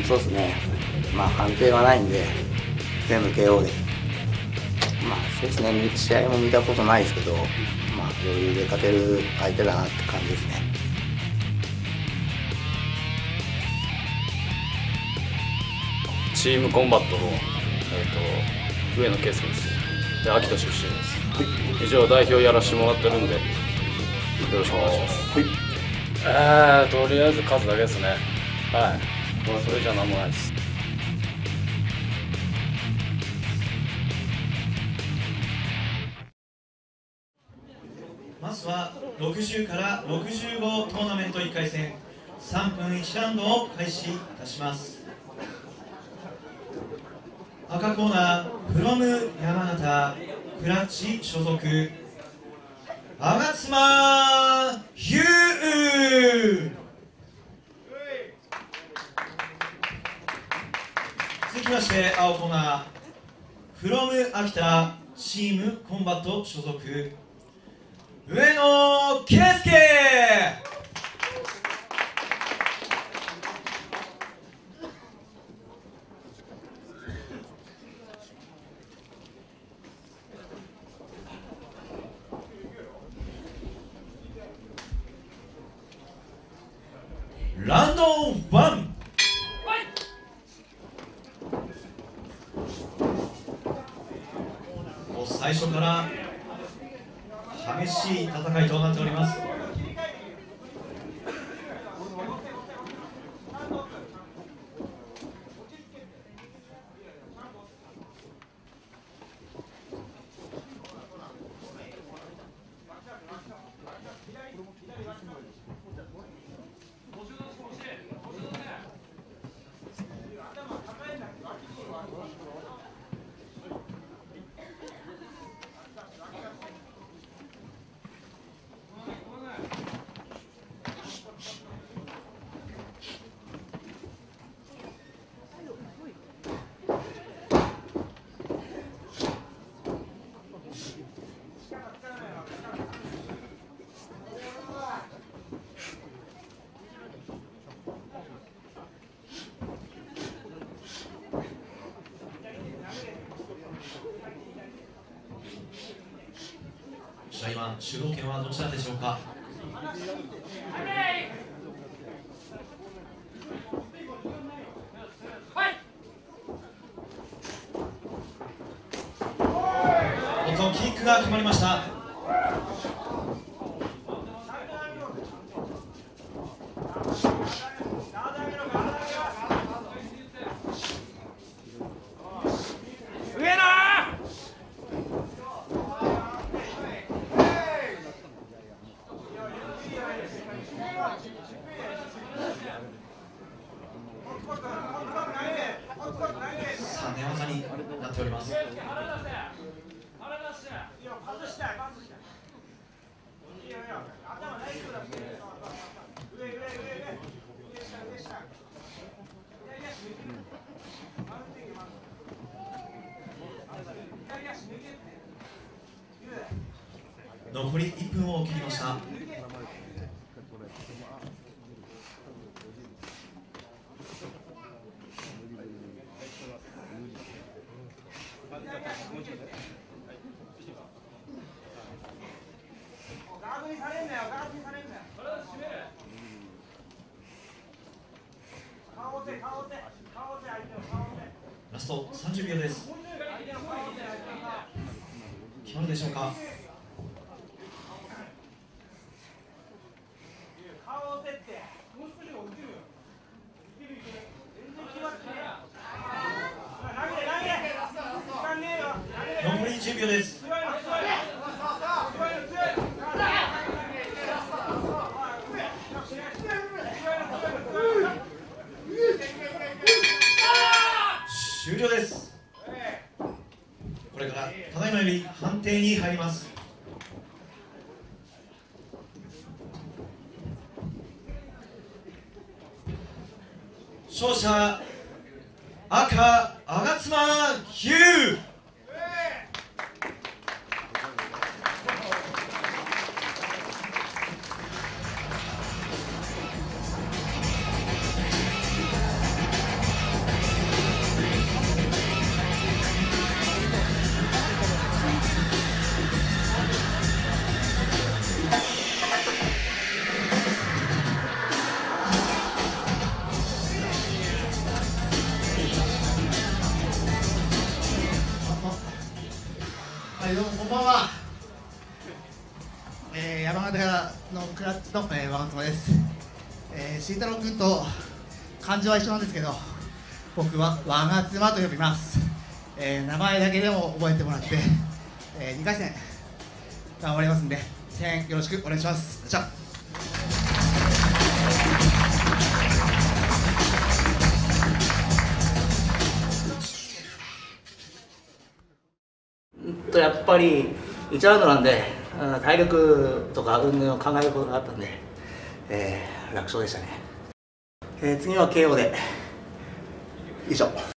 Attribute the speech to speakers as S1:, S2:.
S1: そうですね、判定はないんで、全部 KO で、そうですね、試合も見たことないですけど、余裕で勝てる相手だなって感じですね。
S2: チームコンバットの、上野圭介です。で、秋田出身です。以上、代表やらせてもらってるんで、よろしくお願いします。とりあえず勝つだけですね。はい。それじゃなんもないです。
S3: まずは60から65トーナメント1回戦3分1ラウンドを開始いたします。赤コーナーfrom山形クラッチ所属吾妻ヒュー。続きまして青コーナーfrom秋田チームコンバット所属上野圭介。ラウンド1。最初から激しい戦いとなっております。今、主導権はどちらでしょうか。キックが決まりました。寝技になっております。残り1分を切りました。ラスト30秒です。決まるでしょうか。残り10秒です。終了です。これからただいまより判定に入ります。勝者赤吾妻ヒュー。
S4: はい、どうもこんばんは。山形のクラッチの、我妻です。慎太郎君と漢字は一緒なんですけど、僕は我妻と呼びます。名前だけでも覚えてもらって、2回戦頑張りますんで、声援よろしくお願いします。じゃあ。
S1: やっぱり1ラウンドなんで体力とか運動を考えることがあったんで、楽勝でしたね。次は KO で以上。